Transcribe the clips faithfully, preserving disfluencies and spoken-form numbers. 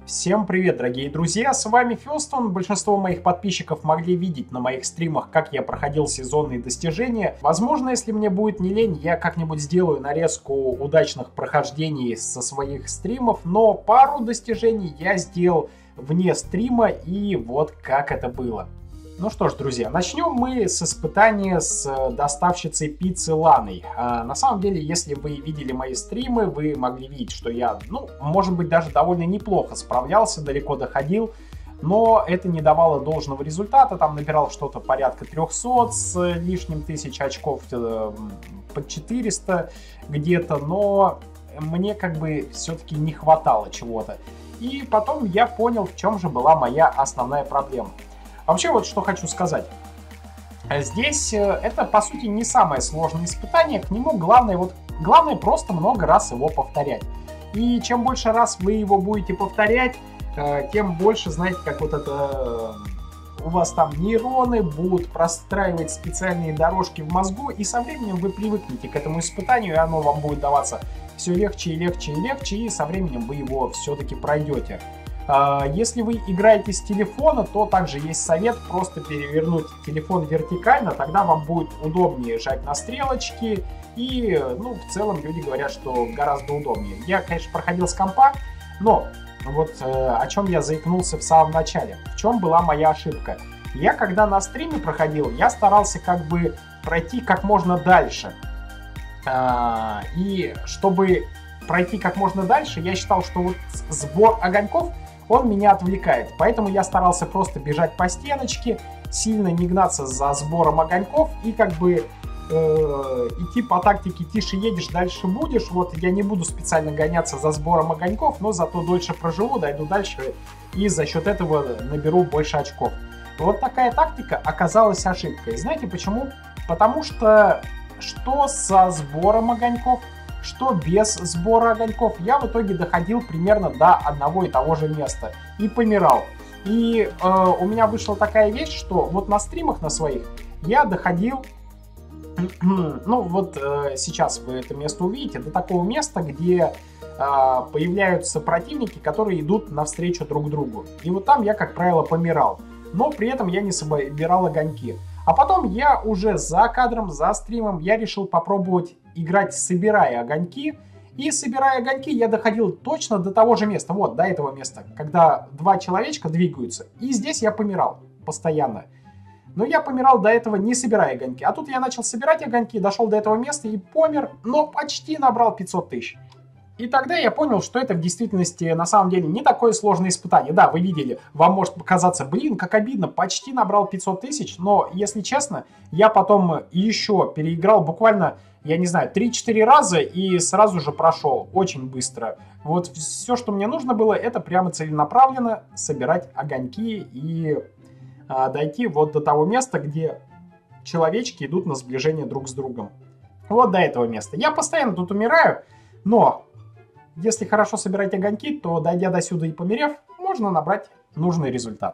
Всем привет, дорогие друзья, с вами Фёстон. Большинство моих подписчиков могли видеть на моих стримах, как я проходил сезонные достижения. Возможно, если мне будет не лень, я как-нибудь сделаю нарезку удачных прохождений со своих стримов, но пару достижений я сделал вне стрима, и вот как это было. Ну что ж, друзья, начнем мы с испытания с доставщицей пиццы Ланой. А, на самом деле, если вы видели мои стримы, вы могли видеть, что я, ну, может быть, даже довольно неплохо справлялся, далеко доходил, но это не давало должного результата. Там набирал что-то порядка трехсот с лишним тысяч очков, под четыреста где-то, но мне как бы все-таки не хватало чего-то. И потом я понял, в чем же была моя основная проблема. Вообще, вот что хочу сказать. Здесь это, по сути, не самое сложное испытание. К нему главное, вот, главное просто много раз его повторять. И чем больше раз вы его будете повторять, тем больше, знаете, как вот это... У вас там нейроны будут простраивать специальные дорожки в мозгу, и со временем вы привыкнете к этому испытанию, и оно вам будет даваться все легче и легче и легче, и со временем вы его все-таки пройдете. Если вы играете с телефона, то также есть совет просто перевернуть телефон вертикально, тогда вам будет удобнее жать на стрелочки, и, ну, в целом люди говорят, что гораздо удобнее. Я, конечно, проходил с компа, но вот э, о чем я заикнулся в самом начале, в чем была моя ошибка. Я, когда на стриме проходил, я старался как бы пройти как можно дальше, а, и чтобы пройти как можно дальше, я считал, что вот сбор огоньков, он меня отвлекает, поэтому я старался просто бежать по стеночке, сильно не гнаться за сбором огоньков и как бы э, идти по тактике «тише едешь, дальше будешь». Вот я не буду специально гоняться за сбором огоньков, но зато дольше проживу, дойду дальше и за счет этого наберу больше очков. Вот такая тактика оказалась ошибкой. Знаете почему? Потому что что со сбором огоньков, что без сбора огоньков, я в итоге доходил примерно до одного и того же места и помирал. И э, у меня вышла такая вещь, что вот на стримах на своих я доходил, ну вот э, сейчас вы это место увидите, до такого места, где э, появляются противники, которые идут навстречу друг другу. И вот там я, как правило, помирал, но при этом я не собирал огоньки. А потом я уже за кадром, за стримом, я решил попробовать играть, собирая огоньки. И собирая огоньки, я доходил точно до того же места, вот, до этого места, когда два человечка двигаются. И здесь я помирал постоянно. Но я помирал до этого, не собирая огоньки. А тут я начал собирать огоньки, дошел до этого места и помер, но почти набрал пятьсот тысяч. И тогда я понял, что это в действительности на самом деле не такое сложное испытание. Да, вы видели, вам может показаться, блин, как обидно, почти набрал пятьсот тысяч, но, если честно, я потом еще переиграл буквально, я не знаю, три-четыре раза и сразу же прошел очень быстро. Вот все, что мне нужно было, это прямо целенаправленно собирать огоньки и а, дойти вот до того места, где человечки идут на сближение друг с другом. Вот до этого места. Я постоянно тут умираю, но... Если хорошо собирать огоньки, то, дойдя до сюда и померев, можно набрать нужный результат.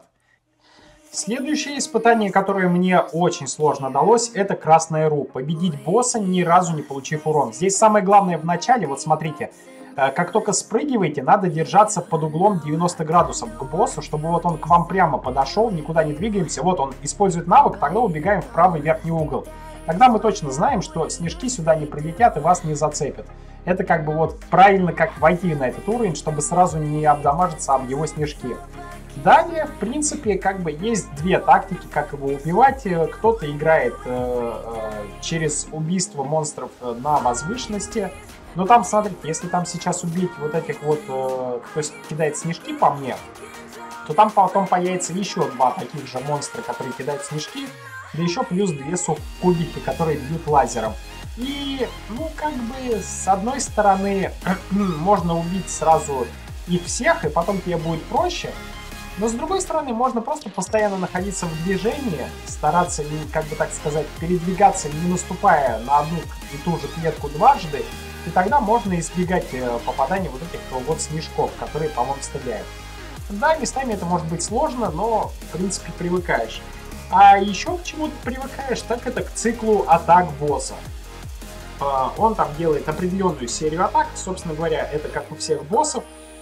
Следующее испытание, которое мне очень сложно далось, это Красная Ру. Победить босса, ни разу не получив урон. Здесь самое главное в начале, вот смотрите, как только спрыгиваете, надо держаться под углом девяносто градусов к боссу, чтобы вот он к вам прямо подошел, никуда не двигаемся. Вот он использует навык, тогда убегаем в правый верхний угол. Тогда мы точно знаем, что снежки сюда не прилетят и вас не зацепят. Это как бы вот правильно как войти на этот уровень, чтобы сразу не обдамажиться об его снежки. Далее, в принципе, как бы есть две тактики, как его убивать. Кто-то играет э, э, через убийство монстров на возвышенности. Но там, смотрите, если там сейчас убить вот этих вот, э, кто кидает снежки по мне, то там потом появится еще два таких же монстра, которые кидают снежки. Да еще плюс две субкубики, которые бьют лазером. И, ну, как бы, с одной стороны, можно убить сразу их всех, и потом тебе будет проще. Но с другой стороны, можно просто постоянно находиться в движении, стараться, как бы так сказать, передвигаться, не наступая на одну и ту же клетку дважды, и тогда можно избегать попадания вот этих вот снежков, которые по вам стреляют. Да, местами это может быть сложно, но, в принципе, привыкаешь. А еще к чему ты привыкаешь, так это к циклу атак босса. Он там делает определенную серию атак, собственно говоря, это как у всех боссов.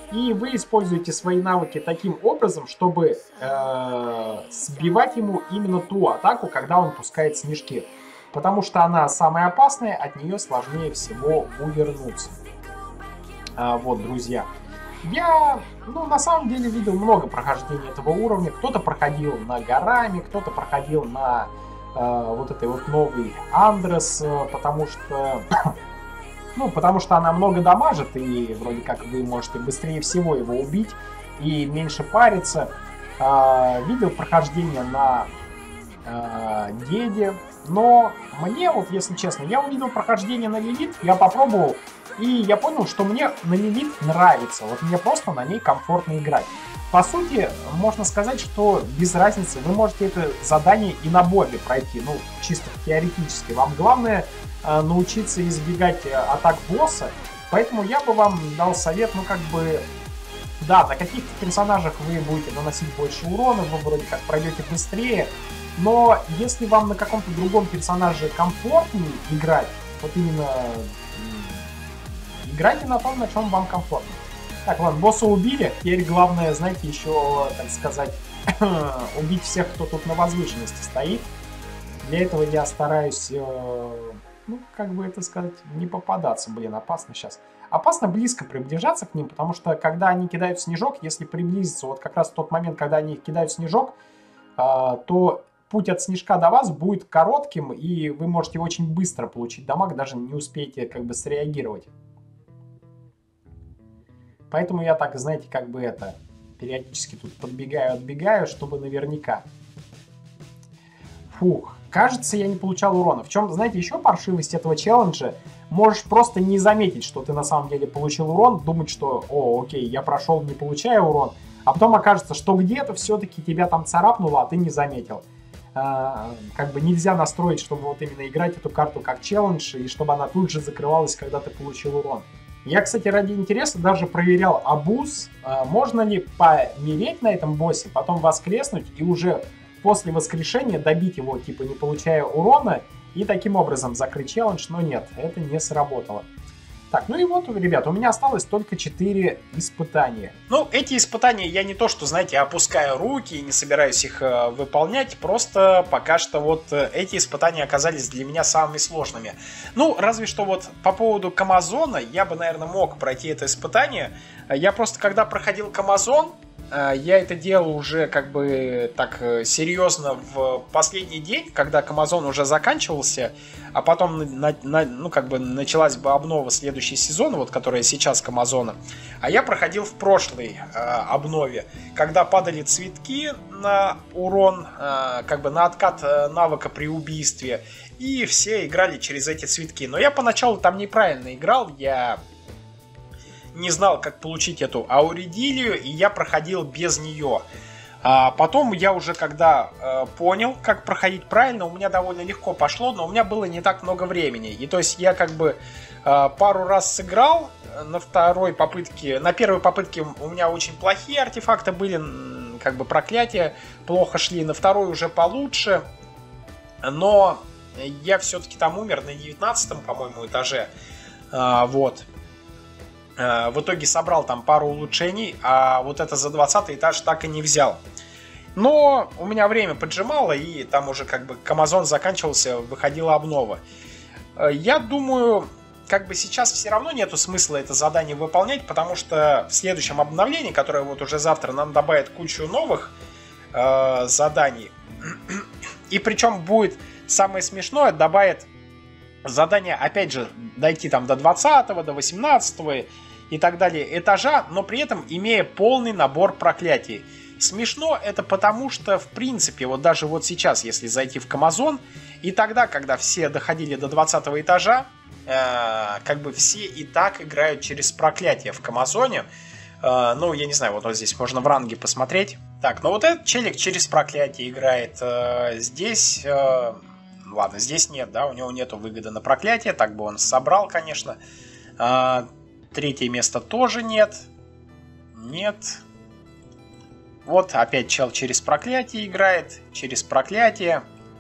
И вы используете свои навыки таким образом, чтобы э, сбивать ему именно ту атаку, когда он пускает снежки. Потому что она самая опасная, от нее сложнее всего увернуться. А, вот, друзья. Я, ну, на самом деле видел много прохождений этого уровня. Кто-то проходил на горами, кто-то проходил на э, вот этой вот новой Андрес, потому что... Ну, потому что она много дамажит, и вроде как вы можете быстрее всего его убить и меньше париться. Э, видел прохождение на э, Деде, но мне, вот если честно, я увидел прохождение на Лилит, я попробовал, и я понял, что мне на Лилит нравится. Вот мне просто на ней комфортно играть. По сути, можно сказать, что без разницы вы можете это задание и на Бобе пройти, ну, чисто теоретически. Вам главное э, научиться избегать атак босса, поэтому я бы вам дал совет, ну, как бы, да, на каких-то персонажах вы будете наносить больше урона, вы вроде как пройдете быстрее, но если вам на каком-то другом персонаже комфортнее играть, вот именно играйте на том, на чем вам комфортно. Так, ладно, босса убили. Теперь главное, знаете, еще, так сказать, убить всех, кто тут на возвышенности стоит. Для этого я стараюсь, э, ну, как бы это сказать, не попадаться. Блин, опасно сейчас. Опасно близко приближаться к ним, потому что, когда они кидают снежок, если приблизиться, вот как раз в тот момент, когда они кидают снежок, э, то путь от снежка до вас будет коротким, и вы можете очень быстро получить дамаг, даже не успеете, как бы, среагировать. Поэтому я так, знаете, как бы это, периодически тут подбегаю, отбегаю, чтобы наверняка. Фух, кажется, я не получал урона. В чем, знаете, еще паршивость этого челленджа? Можешь просто не заметить, что ты на самом деле получил урон, думать, что, о, окей, я прошел, не получая урон, а потом окажется, что где-то все-таки тебя там царапнуло, а ты не заметил. А, как бы нельзя настроить, чтобы вот именно играть эту карту как челлендж, и чтобы она тут же закрывалась, когда ты получил урон. Я, кстати, ради интереса даже проверял абуз, можно ли помереть на этом боссе, потом воскреснуть и уже после воскрешения добить его, типа не получая урона, и таким образом закрыть челлендж, но нет, это не сработало. Так, ну и вот, ребят, у меня осталось только четыре испытания. Ну, эти испытания я не то, что, знаете, опускаю руки и не собираюсь их э, выполнять, просто пока что вот э, эти испытания оказались для меня самыми сложными. Ну, разве что вот по поводу Камазона я бы, наверное, мог пройти это испытание. Я просто, когда проходил Камазон, э, я это делал уже как бы так э, серьезно в последний день, когда Камазон уже заканчивался, а потом на, на, ну, как бы началась бы обнова следующий сезон, вот, которая сейчас Камазона. А я проходил в прошлой э, обнове, когда падали цветки на урон, э, как бы на откат э, навыка при убийстве, и все играли через эти цветки. Но я поначалу там неправильно играл, я не знал, как получить эту ауридилию, и я проходил без нее. А потом я уже когда э, понял, как проходить правильно, у меня довольно легко пошло, но у меня было не так много времени. И то есть я как бы э, пару раз сыграл, на второй попытке, на первой попытке у меня очень плохие артефакты были, как бы проклятия плохо шли, на второй уже получше, но я все-таки там умер на девятнадцатом, по-моему, этаже, э, вот. В итоге собрал там пару улучшений, а вот это за двадцатый этаж так и не взял. Но у меня время поджимало, и там уже как бы Камазон заканчивался, выходила обнова. Я думаю, как бы сейчас все равно нету смысла это задание выполнять, потому что в следующем обновлении, которое вот уже завтра, нам добавит кучу новых э, заданий. И причем будет самое смешное, добавит задание, опять же, дойти там до двадцатого, до восемнадцатого и так далее этажа, но при этом имея полный набор проклятий. Смешно это потому, что в принципе, вот даже вот сейчас, если зайти в Камазон, и тогда, когда все доходили до двадцатого этажа, э, как бы все и так играют через проклятие в Камазоне. Э, ну, я не знаю, вот, вот здесь можно в ранге посмотреть. Так, ну вот этот челик через проклятие играет. Э, здесь... Э, Ладно, здесь нет, да, у него нету выгоды на проклятие, так бы он собрал, конечно. А, третье место тоже нет. Нет. Вот опять чел через проклятие играет, через проклятие.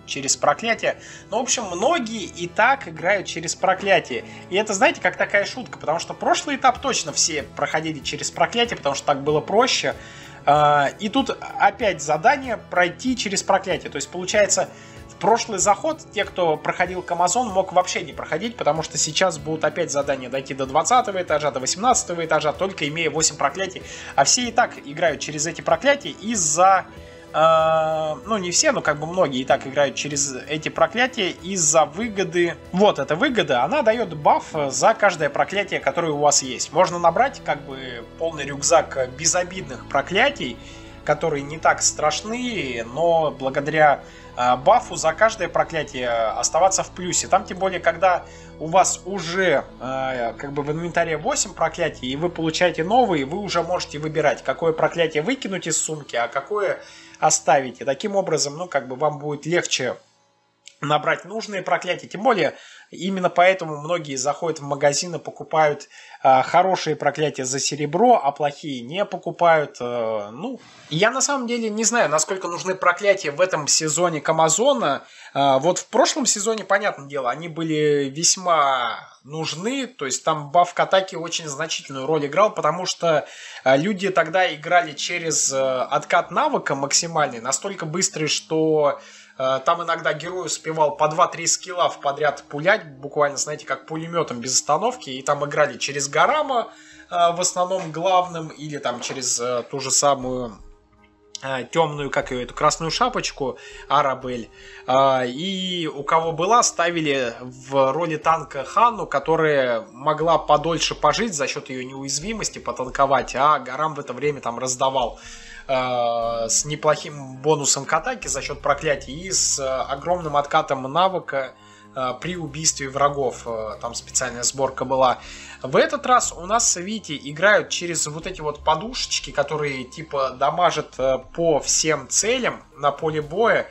через проклятие. Ну, в общем, многие и так играют через проклятие. И это, знаете, как такая шутка, потому что прошлый этап точно все проходили через проклятие, потому что так было проще. И тут опять задание пройти через проклятие. То есть, получается, в прошлый заход те, кто проходил к Амазон, мог вообще не проходить, потому что сейчас будут опять задания дойти до двадцатого этажа, до восемнадцатого этажа, только имея восемь проклятий. А все и так играют через эти проклятия из-за... Ну, не все, но как бы многие и так играют через эти проклятия из-за выгоды. Вот эта выгода, она дает баф за каждое проклятие, которое у вас есть. Можно набрать как бы полный рюкзак безобидных проклятий, которые не так страшны, но благодаря бафу за каждое проклятие оставаться в плюсе. Там тем более, когда у вас уже как бы в инвентаре восемь проклятий, и вы получаете новые, вы уже можете выбирать, какое проклятие выкинуть из сумки, а какое оставите. Таким образом, ну, как бы вам будет легче набрать нужные проклятия. Тем более, именно поэтому многие заходят в магазин и покупают э, хорошие проклятия за серебро, а плохие не покупают. Э, ну, я на самом деле не знаю, насколько нужны проклятия в этом сезоне к Амазона. Э, вот в прошлом сезоне, понятное дело, они были весьма нужны. То есть там баф к атаке очень значительную роль играл, потому что э, люди тогда играли через э, откат навыка максимальный, настолько быстрый, что... Там иногда герой успевал по два-три скилла в подряд пулять, буквально, знаете, как пулеметом без остановки. И там играли через Гарама, в основном главным, или там через ту же самую темную, как ее, эту красную шапочку, Арабель. И у кого была, ставили в роли танка Ханну, которая могла подольше пожить за счет ее неуязвимости, потанковать, а Гарам в это время там раздавал с неплохим бонусом к атаке за счет проклятий и с огромным откатом навыка при убийстве врагов. Там специальная сборка была. В этот раз у нас Вити играют через вот эти вот подушечки, которые типа дамажат по всем целям на поле боя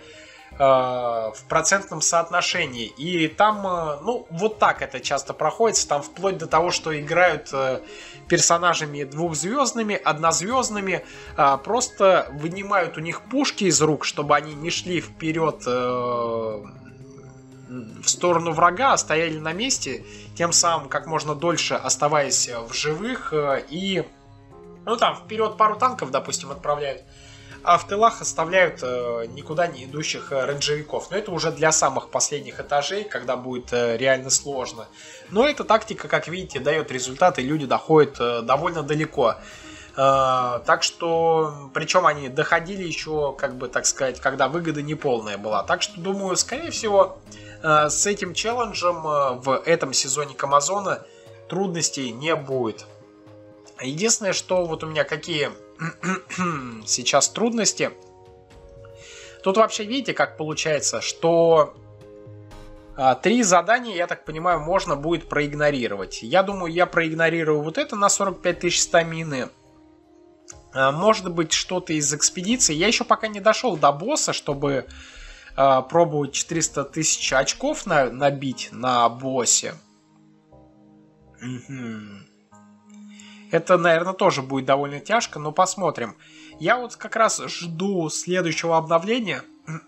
в процентном соотношении. И там, ну, вот так это часто проходит. Там вплоть до того, что играют персонажами двухзвездными, однозвездными, просто вынимают у них пушки из рук, чтобы они не шли вперед в сторону врага, а стояли на месте, тем самым как можно дольше оставаясь в живых. И, ну, там вперед пару танков, допустим, отправляют, а в тылах оставляют э, никуда не идущих э, рейнджевиков. Но это уже для самых последних этажей, когда будет э, реально сложно. Но эта тактика, как видите, дает результат, и люди доходят э, довольно далеко. Э, так что, причем они доходили еще, как бы, так сказать, когда выгода неполная была. Так что, думаю, скорее всего, э, с этим челленджем э, в этом сезоне к Амазона трудностей не будет. Единственное, что вот у меня какие... сейчас трудности. Тут вообще видите, как получается, что а, три задания, я так понимаю, можно будет проигнорировать. Я думаю, я проигнорирую вот это на сорок пять тысяч стамины. А, может быть, что-то из экспедиции. Я еще пока не дошел до босса, чтобы а, пробовать четыреста тысяч очков на, набить на боссе. Угу. Это, наверное, тоже будет довольно тяжко, но посмотрим. Я вот как раз жду следующего обновления.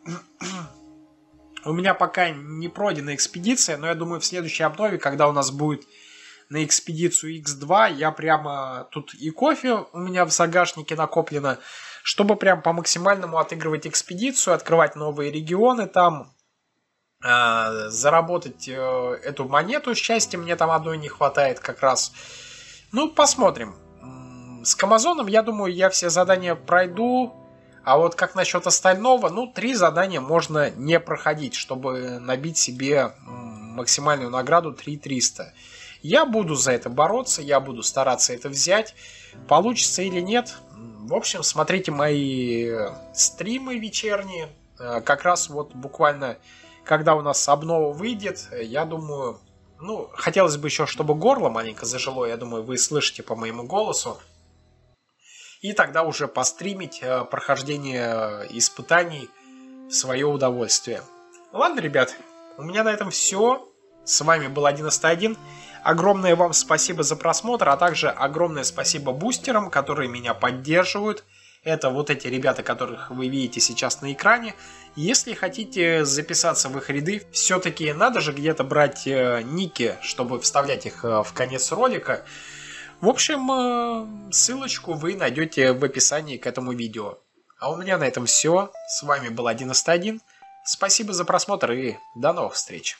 У меня пока не пройдена экспедиция, но я думаю, в следующей обнове, когда у нас будет на экспедицию икс два, я прямо... Тут и кофе у меня в загашнике накоплено, чтобы прям по максимальному отыгрывать экспедицию, открывать новые регионы там, э, заработать э, эту монету счастья, мне там одной не хватает как раз. Ну, посмотрим. С Амазоном, я думаю, я все задания пройду. А вот как насчет остального? Ну, три задания можно не проходить, чтобы набить себе максимальную награду три тысячи триста. Я буду за это бороться, я буду стараться это взять. Получится или нет? В общем, смотрите мои стримы вечерние. Как раз вот буквально, когда у нас обнова выйдет, я думаю... Ну, хотелось бы еще, чтобы горло маленько зажило, я думаю, вы слышите по моему голосу. И тогда уже постримить прохождение испытаний в свое удовольствие. Ладно, ребят, у меня на этом все. С вами был одиннадцатый один. Огромное вам спасибо за просмотр, а также огромное спасибо бустерам, которые меня поддерживают. Это вот эти ребята, которых вы видите сейчас на экране. Если хотите записаться в их ряды, все-таки надо же где-то брать э, ники, чтобы вставлять их э, в конец ролика. В общем, э, ссылочку вы найдете в описании к этому видео. А у меня на этом все. С вами был одиннадцать один. Спасибо за просмотр и до новых встреч.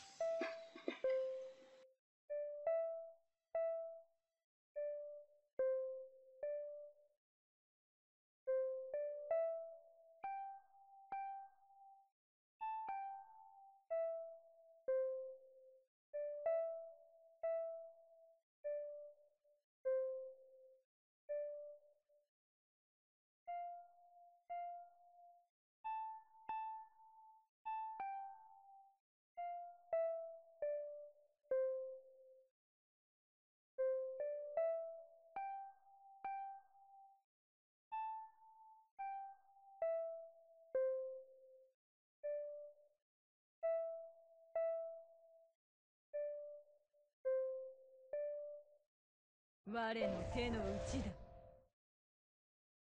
我の手の内だ。